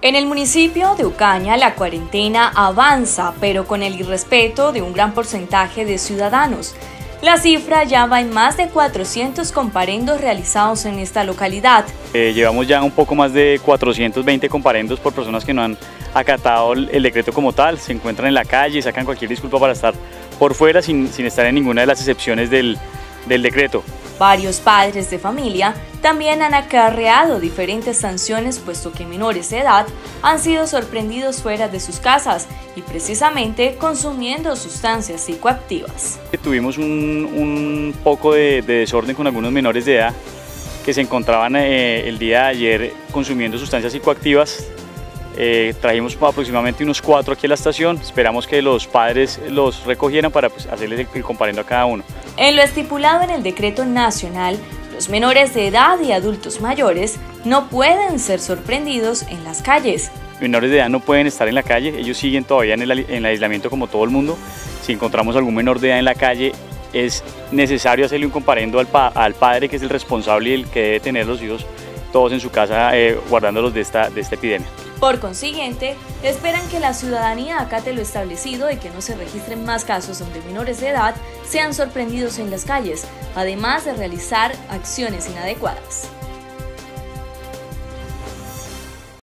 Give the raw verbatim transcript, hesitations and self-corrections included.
En el municipio de Ucaña la cuarentena avanza, pero con el irrespeto de un gran porcentaje de ciudadanos. La cifra ya va en más de cuatrocientos comparendos realizados en esta localidad. Eh, llevamos ya un poco más de cuatrocientos veinte comparendos por personas que no han acatado el decreto como tal, se encuentran en la calle y sacan cualquier disculpa para estar por fuera sin, sin estar en ninguna de las excepciones del, del decreto. Varios padres de familia también han acarreado diferentes sanciones, puesto que menores de edad han sido sorprendidos fuera de sus casas y precisamente consumiendo sustancias psicoactivas. Tuvimos un, un poco de, de desorden con algunos menores de edad que se encontraban eh, el día de ayer consumiendo sustancias psicoactivas. Eh, trajimos aproximadamente unos cuatro aquí a la estación, esperamos que los padres los recogieran para pues, hacerles el, el comparendo a cada uno. En lo estipulado en el decreto nacional, los menores de edad y adultos mayores no pueden ser sorprendidos en las calles. Menores de edad no pueden estar en la calle, ellos siguen todavía en el, en el aislamiento como todo el mundo. Si encontramos algún menor de edad en la calle, es necesario hacerle un comparendo al, pa, al padre, que es el responsable y el que debe tener los hijos todos en su casa eh, guardándolos de esta, de esta epidemia. Por consiguiente, esperan que la ciudadanía acate lo establecido y que no se registren más casos donde menores de edad sean sorprendidos en las calles, además de realizar acciones inadecuadas.